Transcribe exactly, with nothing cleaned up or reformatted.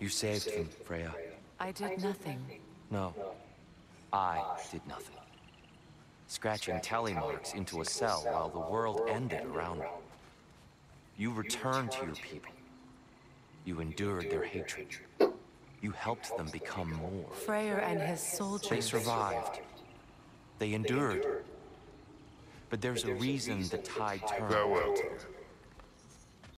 You saved them, Freya. I did nothing. No. I did nothing. Scratching tally marks into a cell while the world ended around me. You returned to your people. You endured their hatred. You helped them become more. Freyr and his soldiers. They survived. They endured. But there's a reason the tide turned. Farewell to you.